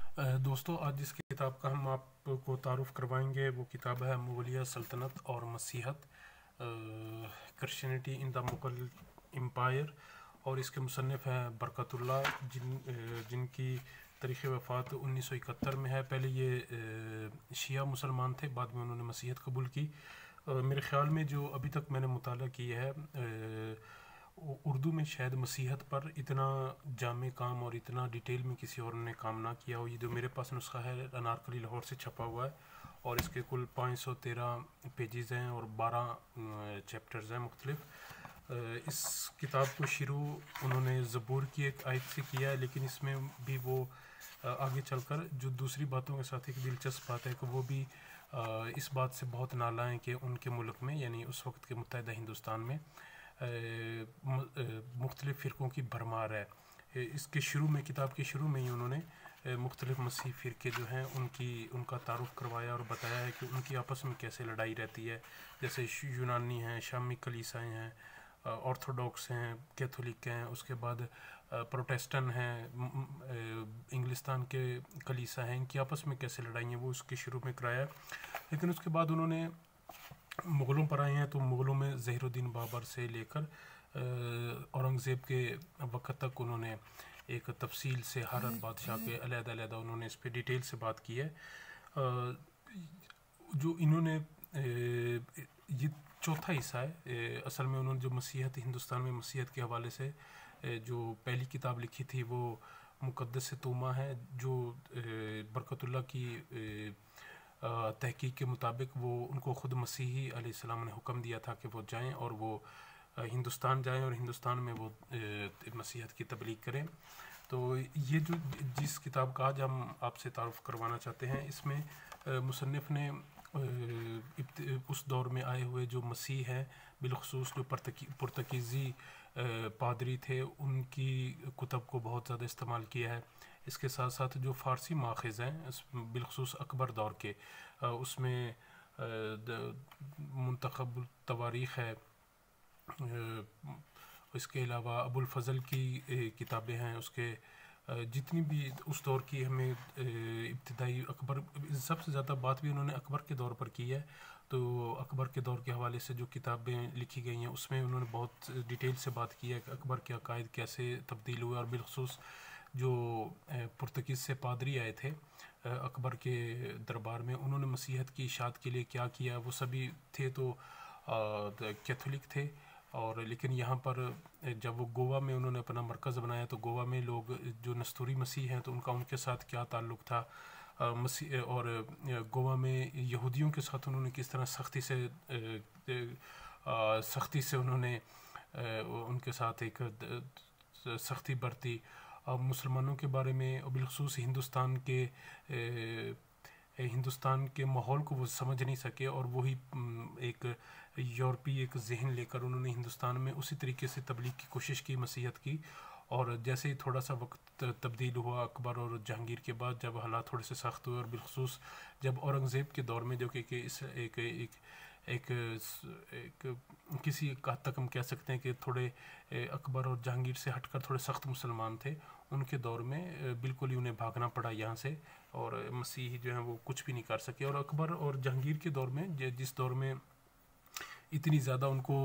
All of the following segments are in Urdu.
دوستو، آج جس کتاب کا ہم آپ کو تعارف کروائیں گے وہ کتاب ہے مغلیہ سلطنت اور مسیحت، Christianity in the Mughal empire, اور اس کے مصنف ہیں برکت اللہ، جن کی تاریخ وفات 1971 میں ہے۔ پہلے یہ شیعہ مسلمان تھے، بعد میں انہوں نے مسیحیت قبول کی۔ میرے خیال میں جو ابھی تک میں نے مطالعہ کیا ہے اردو میں، شاید مسیحت پر اتنا جامع کام اور اتنا ڈیٹیل میں کسی اور نے کام نہ کیا ہو۔ یہ جو میرے پاس نسخہ ہے انارکلی لاہور سے چھپا ہوا ہے، اور اس کے کل 513 پیجز ہیں اور 12 چیپٹرز ہیں مختلف۔ اس کتاب کو شروع انہوں نے زبور کی ایک آیت سے کیا ہے، لیکن اس میں بھی وہ آگے چل کر جو دوسری باتوں کے ساتھ ایک دلچسپ بات ہے کہ وہ بھی اس بات سے بہت نالاں ہیں کہ ان کے ملک میں، یعنی اس وقت کے متحدہ ہندوستان میں، مختلف فرقوں کی بھرمار ہے۔ اس کے شروع میں، کتاب کے شروع میں ہی انہوں نے مختلف مسیحی فرقے جو ہیں ان کا تعارف کروایا اور بتایا ہے کہ ان کی آپس میں کیسے لڑائی رہتی ہے، جیسے یونانی ہیں، شامی کلیسائیں ہیں، آرتھوڈاکس ہیں، کیتھولک ہیں، اس کے بعد پروٹیسٹن ہیں، انگلستان کے کلیسا ہیں، ان کی آپس میں کیسے لڑائی ہیں وہ اس کے شروع میں کرایا۔ لیکن اس کے بعد انہوں نے مغلوں پر آئے ہیں، تو مغلوں میں ظہیر الدین بابر سے لے کر اورنگزیب کے وقت تک انہوں نے ایک تفصیل سے ہر بادشاہ کے علیحدہ علیحدہ انہوں نے اس پہ ڈیٹیل سے بات کی ہے۔ جو انہوں نے یہ چوتھا حصہ ہے اصل میں، انہوں نے جو مسیحت ہندوستان میں مسیحت کے حوالے سے جو پہلی کتاب لکھی تھی وہ مقدس توما ہے، جو برکت اللہ کی تحقیق کے مطابق وہ ان کو خود مسیحی علیہ السلام نے حکم دیا تھا کہ وہ جائیں اور وہ ہندوستان جائیں اور ہندوستان میں وہ مسیحت کی تبلیغ کریں۔ تو یہ جو جس کتاب کا آج ہم آپ سے تعارف کروانا چاہتے ہیں، اس میں مصنف نے اس دور میں آئے ہوئے جو مسیح ہیں، بالخصوص جو پرتگیزی پادری تھے، ان کی کتب کو بہت زیادہ استعمال کیا ہے۔ اس کے ساتھ ساتھ جو فارسی ماخذ ہیں، بالخصوص اکبر دور کے، اس میں منتخب التواریخ ہے، اس کے علاوہ ابو الفضل کی کتابیں ہیں، اس کے جتنی بھی اس دور کی ہمیں ابتدائی اکبر، سب سے زیادہ بات بھی انہوں نے اکبر کے دور پر کی ہے، تو اکبر کے دور کے حوالے سے جو کتابیں لکھی گئی ہیں اس میں انہوں نے بہت ڈیٹیل سے بات کی ہے کہ اکبر کے عقائد کیسے تبدیل ہوئے، اور بالخصوص جو پرتگیز سے پادری آئے تھے اکبر کے دربار میں، انہوں نے مسیحت کی اشاعت کے لیے کیا کیا۔ وہ سبھی تھے تو کیتھولک تھے، اور لیکن یہاں پر جب وہ گوا میں انہوں نے اپنا مرکز بنایا تو گوا میں لوگ جو نستوری مسیح ہیں تو ان کے ساتھ کیا تعلق تھا، اور گوا میں یہودیوں کے ساتھ انہوں نے کس طرح سختی سے انہوں نے ان کے ساتھ ایک سختی برتی، مسلمانوں کے بارے میں، بالخصوص ہندوستان کے ماحول کو وہ سمجھ نہیں سکے، اور وہی ایک یورپی ایک ذہن لے کر انہوں نے ہندوستان میں اسی طریقے سے تبلیغ کی کوشش کی، مسیحیت کی۔ اور جیسے ہی تھوڑا سا وقت تبدیل ہوا اکبر اور جہانگیر کے بعد، جب حالات تھوڑے سے سخت ہوئے، اور بالخصوص جب اورنگزیب کے دور میں، جو کہ ایک کسی حد تک ہم کہہ سکتے ہیں کہ تھوڑے اکبر اور جہانگیر سے ہٹ کر تھوڑے سخت مسلمان تھے، ان کے دور میں بالکل ہی انہیں بھاگنا پڑا یہاں سے، اور مسیحی جو ہیں وہ کچھ بھی نہیں کر سکے۔ اور اکبر اور جہانگیر کے دور میں، جس دور میں اتنی زیادہ ان کو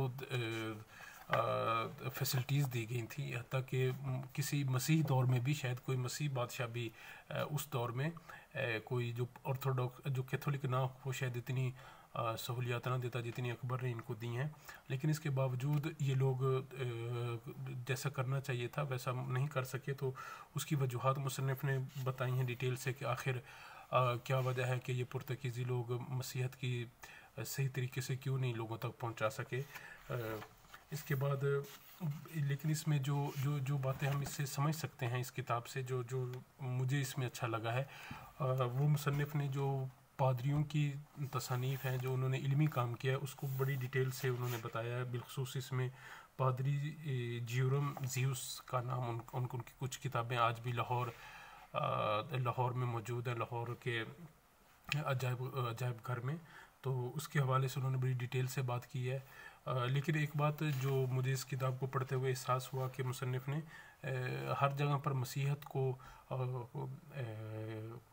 فیسلٹیز دی گئی تھیں، حتیٰ کہ کسی مسیح دور میں بھی شاید کوئی مسیح بادشاہ بھی اس دور میں کوئی جو آرتھوڈاکس جو کیتھولک نہ ہو شاید اتنی سہولیات نہ دیتا جتنی اکبر نے ان کو دی ہیں، لیکن اس کے باوجود یہ لوگ جیسا کرنا چاہیے تھا ویسا نہیں کر سکے۔ تو اس کی وجوہات مصنف نے بتائی ہیں ڈیٹیل سے کہ آخر کیا وجہ ہے کہ یہ پرتگیزی لوگ مسیحت کی صحیح طریقے سے کیوں نہیں لوگوں تک پہنچا سکے۔ اس کے بعد لیکن اس میں جو باتیں ہم اس سے سمجھ سکتے ہیں، اس کتاب سے جو مجھے اس میں اچھا لگا ہے، وہ مصنف نے جو پادریوں کی تصانیف ہیں، جو انہوں نے علمی کام کیا ہے، اس کو بڑی ڈیٹیل سے انہوں نے بتایا ہے۔ بالخصوص اس میں پادری جیورم زیوس کا نام، ان کی کچھ کتابیں آج بھی لاہور میں موجود ہیں، لاہور کے عجائب گھر میں، تو اس کے حوالے سے انہوں نے بڑی ڈیٹیل سے بات کی ہے۔ لیکن ایک بات جو مجھے اس کتاب کو پڑھتے ہوئے احساس ہوا کہ مصنف نے ہر جگہ پر مسیحت کو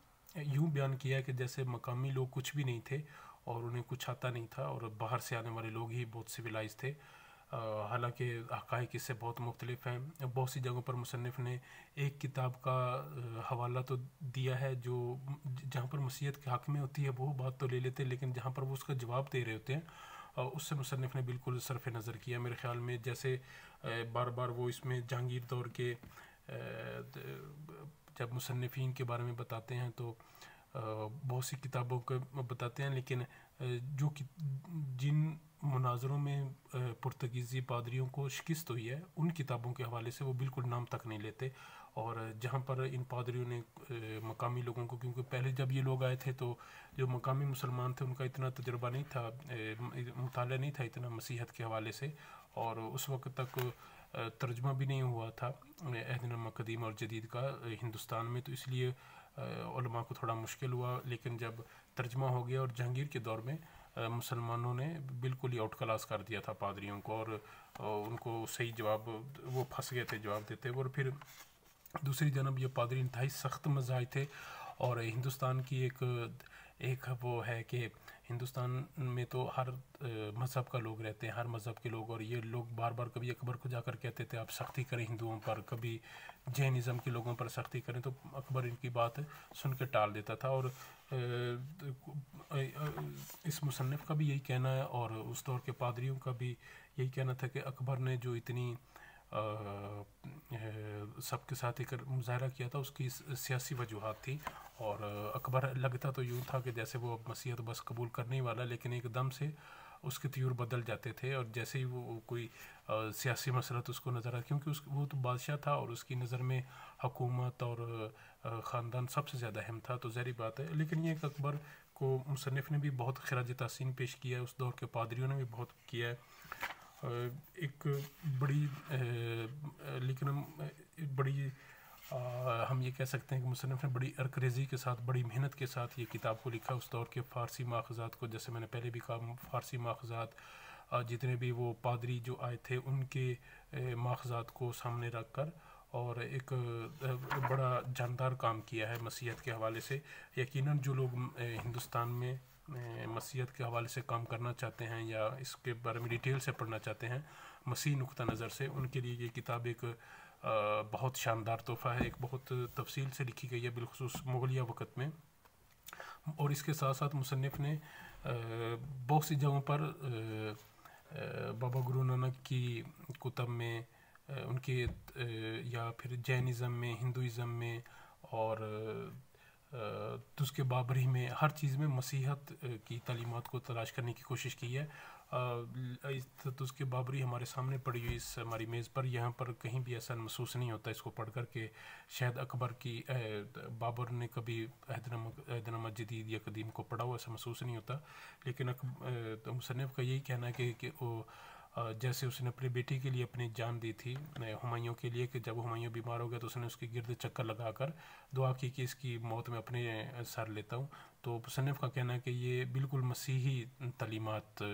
بیان کیا ہے کہ جیسے مقامی لوگ کچھ بھی نہیں تھے اور انہیں کچھ آتا نہیں تھا اور باہر سے آنے والے لوگ ہی بہت سویلائز تھے. حالانکہ حقائق اس سے بہت مختلف ہیں. بہت سی جگہوں پر مصنف نے ایک کتاب کا حوالہ تو دیا ہے جو جہاں پر مسیحیت کے حق میں ہوتی ہے وہ بات تو لے لیتے ہیں, لیکن جہاں پر وہ اس کا جواب دے رہے ہوتے ہیں اس سے مصنف نے بالکل صرف نظر کیا میرے خیال میں. جیسے بار بار وہ اس میں جہانگیر دور کے جب مصنفین کے بارے میں بتاتے ہیں تو بہت سی کتابوں کو بتاتے ہیں, لیکن جن مناظروں میں پرتگیزی پادریوں کو شکست ہوئی ہے ان کتابوں کے حوالے سے وہ بالکل نام تک نہیں لیتے. اور جہاں پر ان پادریوں نے مقامی لوگوں کو, کیونکہ پہلے جب یہ لوگ آئے تھے تو جو مقامی مسلمان تھے ان کا اتنا تجربہ نہیں تھا, مطالعہ نہیں تھا اتنا مسیحیت کے حوالے سے, اور اس وقت تک ترجمہ بھی نہیں ہوا تھا عہد نامہ قدیم اور جدید کا ہندوستان میں, تو اس لیے علماء کو تھوڑا مشکل ہوا. لیکن جب ترجمہ ہو گیا اور جہانگیر کے دور میں مسلمانوں نے بالکل ہی آؤٹ کلاس کر دیا تھا پادریوں کو, اور ان کو صحیح جواب, وہ پھنس گئے تھے جواب دیتے. اور پھر دوسری جانب یہ پادری انتہائی سخت مزاج تھے, اور ہندوستان کی ایک وہ ہے کہ ہندوستان میں تو ہر مذہب کا لوگ رہتے ہیں, ہر مذہب کے لوگ, اور یہ لوگ بار بار کبھی اکبر کو جا کر کہتے تھے آپ سختی کریں ہندوؤں پر, کبھی جینزم کے لوگوں پر سختی کریں, تو اکبر ان کی بات سن کے ٹال دیتا تھا. اور اس مصنف کا بھی یہی کہنا ہے اور اس دور کے پادریوں کا بھی یہی کہنا تھا کہ اکبر نے جو اتنی سب کے ساتھ ایک مظاہرہ کیا تھا اس کی سیاسی وجوہات تھی, اور اکبر لگتا تو یوں تھا کہ جیسے وہ مسیحیت بس قبول کرنے والا, لیکن ایک دم سے اس کے تیور بدل جاتے تھے, اور جیسے ہی وہ کوئی سیاسی مسلط اس کو نظر آتا, کیونکہ وہ تو بادشاہ تھا اور اس کی نظر میں حکومت اور خاندان سب سے زیادہ اہم تھا, تو ظاہری بات ہے. لیکن یہ کہ اکبر کو مصنف نے بھی بہت خراج تحسین پیش کیا ہے, اس دور کے پادریوں نے بھی بہت کیا ہے. ایک بڑی ہم یہ کہہ سکتے ہیں کہ مصنف نے بڑی عرقریزی کے ساتھ, بڑی محنت کے ساتھ یہ کتاب کو لکھا. اس دور کے فارسی ماخذات کو, جیسے میں نے پہلے بھی کہا, فارسی ماخذات جتنے بھی وہ پادری جو آئے تھے ان کے ماخذات کو سامنے رکھ کر, اور ایک بڑا جاندار کام کیا ہے مسیحیت کے حوالے سے. یقیناً جو لوگ ہندوستان میں مسیحیت کے حوالے سے کام کرنا چاہتے ہیں یا اس کے بارے میں ڈیٹیل سے پڑھنا چاہتے ہیں مسیح نقطہ نظر سے, ان کے لیے یہ کتاب ایک بہت شاندار تحفہ ہے. ایک بہت تفصیل سے لکھی گئی ہے بالخصوص مغلیہ وقت میں, اور اس کے ساتھ ساتھ مصنف نے بہت سی جگہوں پر بابا گرو نانک کی کتب میں, ان کے یا پھر جینزم میں, ہندوازم میں, اور تزک بابری میں, ہر چیز میں مسیحیت کی تعلیمات کو تلاش کرنے کی کوشش کی ہے. تزک بابری ہمارے سامنے پڑی ہوئی اس ہماری میز پر, یہاں پر کہیں بھی ایسا محسوس نہیں ہوتا اس کو پڑھ کر کہ شاید اکبر کی بابر نے کبھی عہد نامہ جدید یا قدیم کو پڑھا ہوا, ایسا محسوس نہیں ہوتا. لیکن مصنف کا یہی کہنا ہے کہ وہ جیسے اس نے اپنی بیٹی کے لیے اپنی جان دی تھی ہمایوں کے لیے, کہ جب ہمایوں بیمار ہو گیا تو اس نے اس کے گرد چکر لگا کر دعا کی کہ اس کی موت میں اپنے سر لیتا ہوں. تو مصنف کا کہنا ہے کہ یہ بالکل مسیحی تعلیمات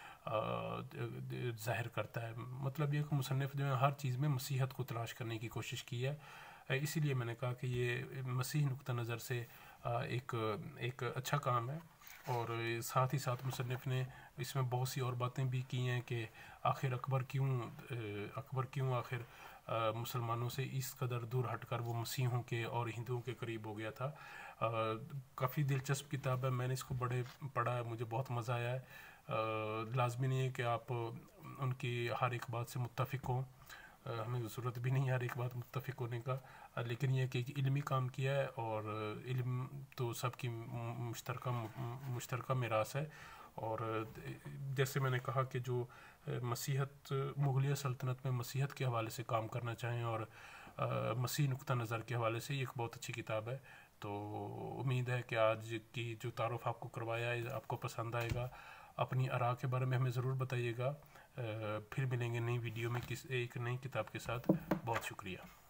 ظاہر کرتا ہے. مطلب یہ کہ مصنف جو ہے ہر چیز میں مسیحیت کو تلاش کرنے کی کوشش کی ہے. اسی لیے میں نے کہا کہ یہ مسیح نقطہ نظر سے ایک اچھا کام ہے. اور ساتھ ہی ساتھ مصنف نے اس میں بہت سی اور باتیں بھی کی ہیں کہ آخر اکبر کیوں آخر مسلمانوں سے اس قدر دور ہٹ کر وہ مسیحوں کے اور ہندوؤں کے قریب ہو گیا تھا. کافی دلچسپ کتاب ہے, میں نے اس کو پڑھا ہے, مجھے بہت مزہ آیا ہے. لازمی نہیں ہے کہ آپ ان کی ہر ایک بات سے متفق ہوں, ہمیں ضرورت بھی نہیں ہے ہر ایک بات متفق ہونے کا, لیکن یہ کہ علمی کام کیا ہے, اور علم تو سب کی مشترکہ میراث ہے. اور جیسے میں نے کہا کہ جو مسیحیت مغلیہ سلطنت میں مسیحیت کے حوالے سے کام کرنا چاہیں اور مسیح نقطہ نظر کے حوالے سے یہ ایک بہت اچھی کتاب ہے. تو امید ہے کہ آج کی جو تعارف آپ کو کروایا ہے آپ کو پسند آئے گا. اپنی آراء کے بارے میں ہمیں ضرور بتائیے گا. پھر ملیں گے نئی ویڈیو میں ایک نئی کتاب کے ساتھ. بہت شکریہ.